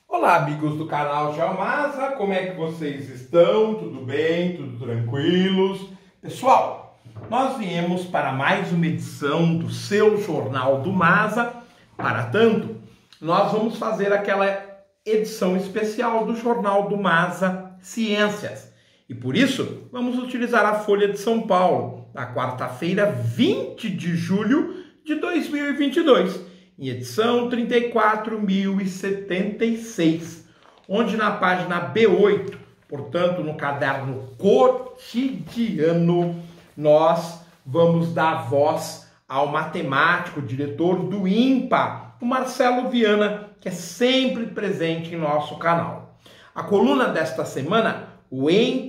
Olá, amigos do canal Geomasa, como é que vocês estão? Tudo bem? Tudo tranquilos? Pessoal, nós viemos para mais uma edição do seu Jornal do Masa. Para tanto, nós vamos fazer aquela edição especial do Jornal do Masa Ciências. E por isso, vamos utilizar a Folha de São Paulo, na quarta-feira, 20 de julho de 2022. Em edição 34.076, onde na página B8, portanto no caderno cotidiano, nós vamos dar voz ao matemático, diretor do INPA, o Marcelo Viana, que é sempre presente em nosso canal. A coluna desta semana, o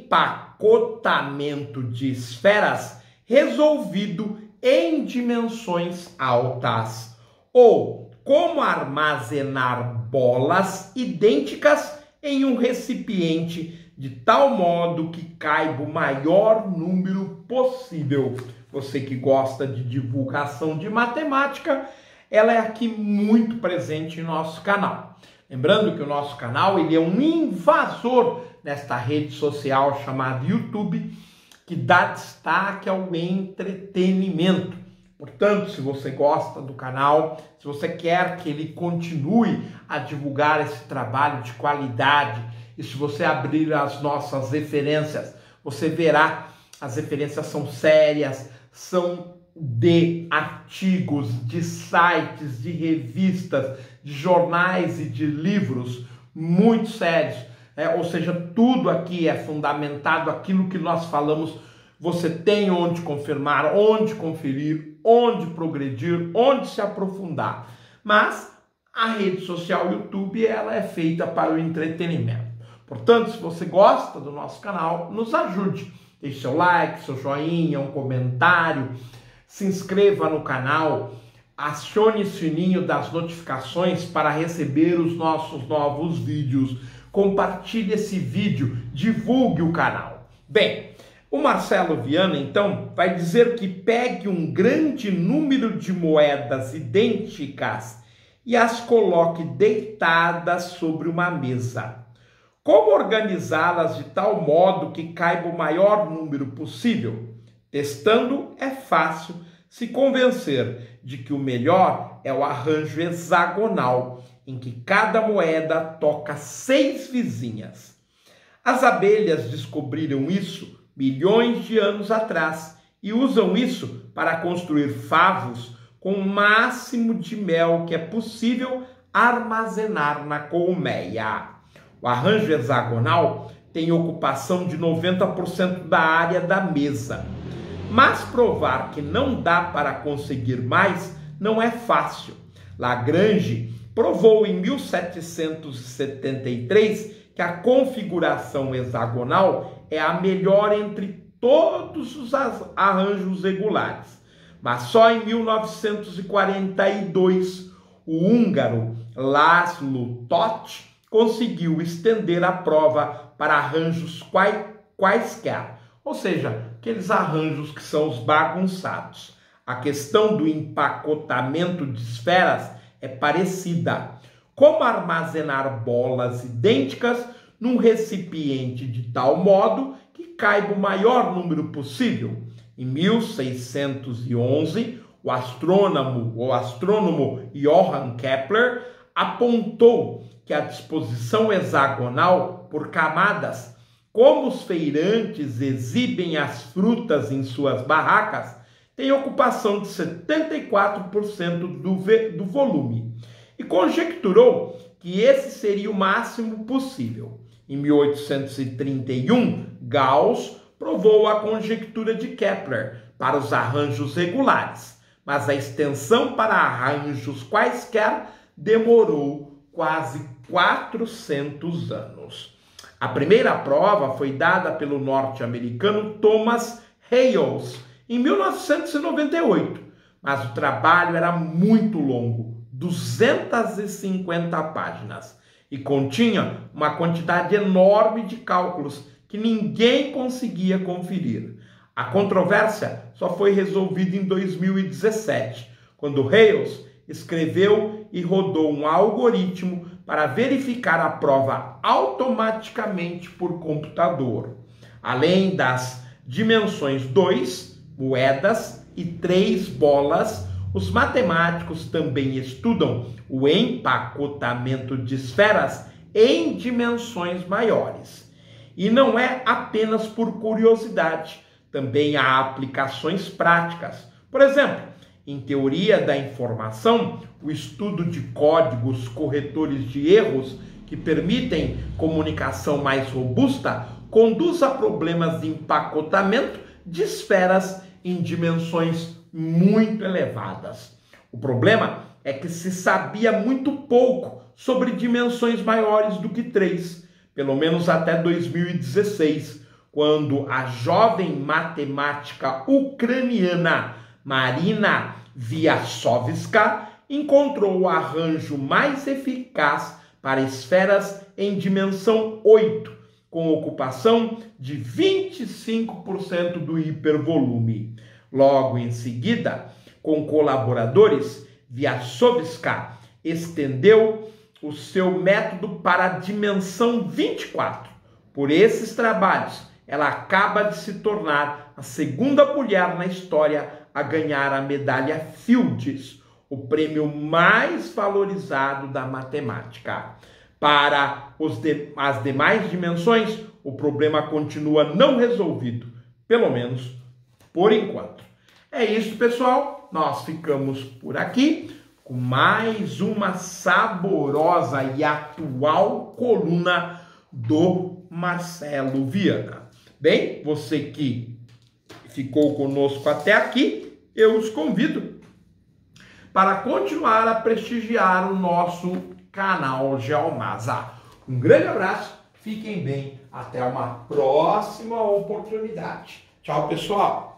empacotamento de esferas resolvido em dimensões altas. Ou como armazenar bolas idênticas em um recipiente de tal modo que caiba o maior número possível. Você que gosta de divulgação de matemática, ela é aqui muito presente em nosso canal. Lembrando que o nosso canal ele é um invasor nesta rede social chamada YouTube, que dá destaque ao entretenimento. Portanto, se você gosta do canal, se você quer que ele continue a divulgar esse trabalho de qualidade, e se você abrir as nossas referências, você verá, as referências são sérias, são de artigos, de sites, de revistas, de jornais e de livros muito sérios. Ou seja, tudo aqui é fundamentado, aquilo que nós falamos, você tem onde confirmar, onde conferir, onde progredir, onde se aprofundar. Mas a rede social YouTube, ela é feita para o entretenimento. Portanto, se você gosta do nosso canal, nos ajude. Deixe seu like, seu joinha, um comentário, se inscreva no canal, acione o sininho das notificações para receber os nossos novos vídeos. Compartilhe esse vídeo, divulgue o canal. Bem, o Marcelo Viana, então, vai dizer que pegue um grande número de moedas idênticas e as coloque deitadas sobre uma mesa. Como organizá-las de tal modo que caiba o maior número possível? Testando é fácil se convencer de que o melhor é o arranjo hexagonal, em que cada moeda toca 6 vizinhas. As abelhas descobriram isso milhões de anos atrás e usam isso para construir favos com o máximo de mel que é possível armazenar na colmeia. O arranjo hexagonal tem ocupação de 90% da área da mesa, mas provar que não dá para conseguir mais não é fácil. Lagrange provou em 1773 que a configuração hexagonal é a melhor entre todos os arranjos regulares. Mas só em 1942, o húngaro László Tóth conseguiu estender a prova para arranjos quaisquer, ou seja, aqueles arranjos que são os bagunçados. A questão do empacotamento de esferas é parecida. Como armazenar bolas idênticas num recipiente de tal modo que caiba o maior número possível? Em 1611, o astrônomo Johann Kepler apontou que a disposição hexagonal por camadas, como os feirantes exibem as frutas em suas barracas, tem ocupação de 74% do volume, e conjecturou que esse seria o máximo possível. Em 1831, Gauss provou a conjectura de Kepler para os arranjos regulares, mas a extensão para arranjos quaisquer demorou quase 400 anos. A primeira prova foi dada pelo norte-americano Thomas Hales em 1998, mas o trabalho era muito longo, 250 páginas, e continha uma quantidade enorme de cálculos que ninguém conseguia conferir. A controvérsia só foi resolvida em 2017, quando Hales escreveu e rodou um algoritmo para verificar a prova automaticamente por computador. Além das dimensões 2, moedas, e 3, bolas, os matemáticos também estudam o empacotamento de esferas em dimensões maiores. E não é apenas por curiosidade, também há aplicações práticas. Por exemplo, em teoria da informação, o estudo de códigos corretores de erros que permitem comunicação mais robusta conduz a problemas de empacotamento de esferas em dimensões muito elevadas. O problema é que se sabia muito pouco sobre dimensões maiores do que 3, pelo menos até 2016, quando a jovem matemática ucraniana Marina Vyazovska encontrou o arranjo mais eficaz para esferas em dimensão 8, com ocupação de 25% do hipervolume. Logo em seguida, com colaboradores, Vyazovska estendeu o seu método para a dimensão 24. Por esses trabalhos, ela acaba de se tornar a segunda mulher na história a ganhar a medalha Fields, o prêmio mais valorizado da matemática. Para as demais dimensões, o problema continua não resolvido, pelo menos por enquanto. É isso, pessoal. Nós ficamos por aqui com mais uma saborosa e atual coluna do Marcelo Viana. Bem, você que ficou conosco até aqui, eu os convido para continuar a prestigiar o nosso canal Geomasa. Um grande abraço, fiquem bem, até uma próxima oportunidade. Tchau, pessoal!